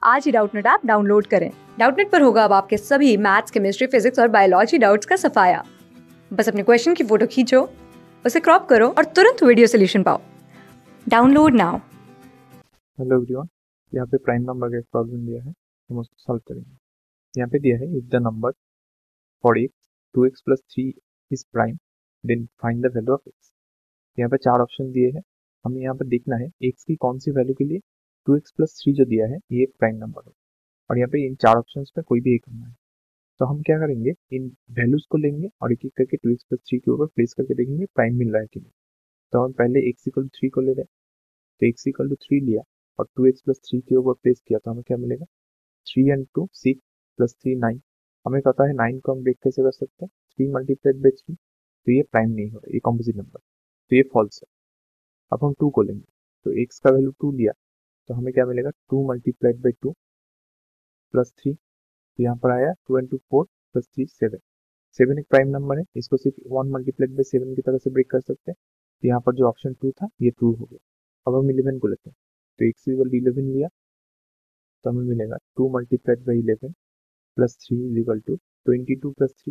आज ही Doubtnut app download करें। डाउटनेट पर होगा अब आपके सभी मैथ्स, केमिस्ट्री, फिजिक्स और बायोलॉजी डाउट्स का सफाया। बस अपने क्वेश्चन की फोटो खींचो, उसे क्रॉप करो और तुरंत वीडियो सोल्यूशन पाओ। Download now. हेलो एवरीवन, यहाँ पे प्राइम नंबर का एक प्रॉब्लम दिया है, हम उसको सॉल्व करेंगे। यहाँ पे दिया है if the number for x 2x plus 3 is prime then find the value of x। यहाँ पे चार ऑप्शन दिए हैं, हमें यहाँ पे देखना है x की कौन सी वैल्यू के लिए 2x प्लस 3 जो दिया है ये एक प्राइम नंबर हो, और यहाँ पे इन चार ऑप्शन पे कोई भी एक करना है। तो हम क्या करेंगे, इन वैल्यूज को लेंगे और एक एक करके 2x प्लस 3 के ऊपर प्लेस करके देखेंगे प्राइम मिल रहा है कि नहीं। तो हम पहले x इक्वल 3 को ले लें, तो x इक्वल टू 3 लिया और 2x प्लस 3 के ऊपर प्लेस किया तो हमें क्या मिलेगा, 3 एंड 2 6 प्लस 3 9। हमें पता है 9 को हम ब्रेक कैसे कर सकते हैं, 3 मल्टीप्लाइड बाई 3, तो ये प्राइम नहीं हो रहा, ये कॉम्पोजिट नंबर, तो ये फॉल्स है। अब हम 2 को लेंगे, तो x का वैल्यू 2 लिया तो हमें क्या मिलेगा, 2 मल्टीप्लाइड बाई 2 प्लस 3, तो यहाँ पर आया 2 एंड 2 4 प्लस 3 7। 7 एक प्राइम नंबर है, इसको सिर्फ 1 मल्टीप्लाइड बाई 7 की तरह से ब्रेक कर सकते हैं। तो यहाँ पर जो ऑप्शन 2 था ये ट्रू हो गया। अब हम 11 को लेते हैं, तो x इक्वल 11 लिया तो हमें मिलेगा 2 multiplied by 11 plus 3 is equal to 22 plus 3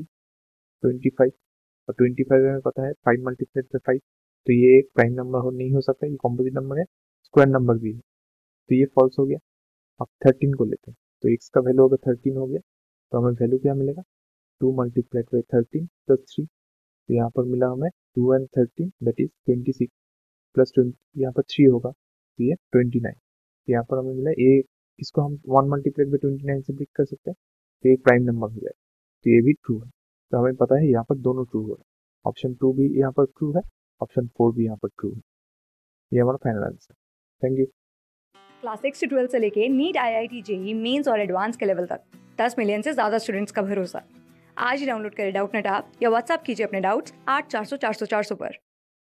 25, और 25 हमें पता है 5 मल्टीप्लाइड बाई 5, तो ये एक प्राइम नंबर हो नहीं हो सकता, ये कॉम्पोजिट नंबर है, स्क्वायर नंबर भी है, तो ये फॉल्स हो गया। अब 13 को लेते हैं, तो x का वैल्यू अगर 13 हो गया तो हमें वैल्यू क्या मिलेगा, 2 मल्टीप्लाइड बाई 13 प्लस 3, तो यहाँ पर मिला हमें 2 एंड 13 दैट इज 26 प्लस 20, यहाँ पर 3 होगा तो ये 29, तो यहाँ पर हमें मिला ए। इसको हम 1 मल्टीप्लाइड बाई 29 से ब्रेक कर सकते हैं, तो एक प्राइम नंबर हो जाए, तो ये भी ट्रू है। तो हमें पता है यहाँ पर दोनों ट्रू हो रहा है, ऑप्शन 2 भी यहाँ पर ट्रू है, ऑप्शन 4 भी यहाँ पर ट्रू है। ये हमारा final answer. Thank you. Class 6 से 12 से लेके नीट, IIT, जेईई मेंस और एडवांस के लेवल तक 10 मिलियन से ज्यादा स्टूडेंट्स का भरोसा। आज ही डाउनलोड करें डाउटनेट ऐप या व्हाट्सएप कीजिए अपने डाउट्स 8400 400 400 पर।